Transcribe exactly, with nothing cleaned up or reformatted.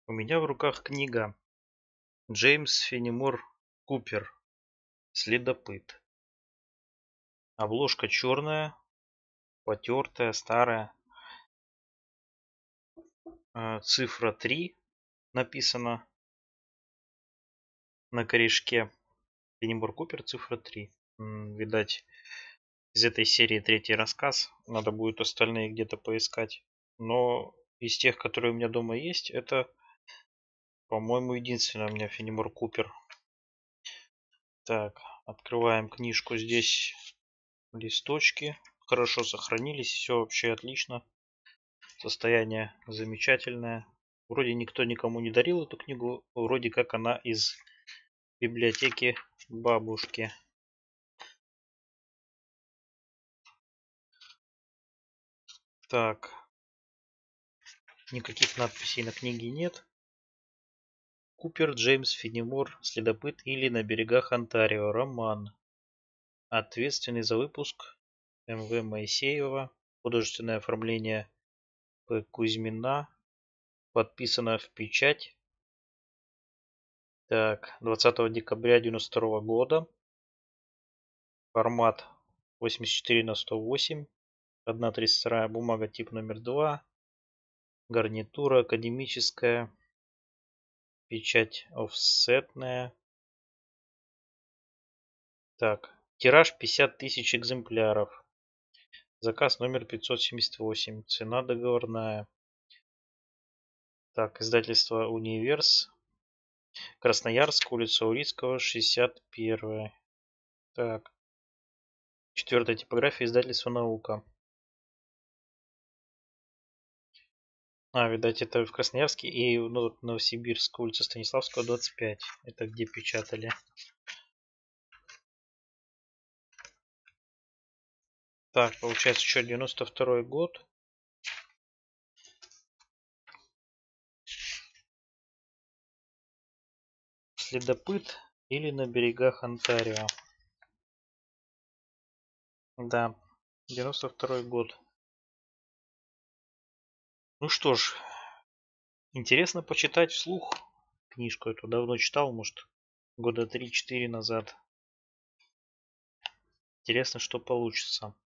У меня в руках книга Джеймс Феннимор Купер «Следопыт». Обложка черная, потертая, старая. Э, Цифра три написана на корешке. Феннимор Купер, цифра три. М, Видать, из этой серии третий рассказ. Надо будет остальные где-то поискать. Но из тех, которые у меня дома есть, это, по-моему, единственное у меня Феннимор Купер. Так, открываем книжку. Здесь листочки хорошо сохранились, все вообще отлично, состояние замечательное. Вроде никто никому не дарил эту книгу, вроде как она из библиотеки бабушки. Так, никаких надписей на книге нет. Купер Джеймс Феннимор «Следопыт» или «На берегах Онтарио». Роман. Ответственный за выпуск эм вэ Моисеева. Художественное оформление П. Кузьмина. Подписано в печать. Так, двадцатого декабря девяносто второго года. Формат восемьдесят четыре на сто восемь. одна тридцать два бумага тип номер два. Гарнитура академическая. Печать офсетная. Так, тираж пятьдесят тысяч экземпляров. Заказ номер пятьсот семьдесят восемь. Цена договорная. Так, издательство Универс. Красноярск, улица Урицкого, шестьдесят один. Так. Четвертая типография, издательство Наука. А, видать, это в Красноярске и ну, Новосибирск, улица Станиславского, двадцать пять. Это где печатали. Так, получается, что девяносто второй год. Следопыт или на берегах Онтарио. Да, девяносто второй год. Ну что ж, интересно почитать вслух книжку эту. Давно читал, может, года три-четыре назад. Интересно, что получится.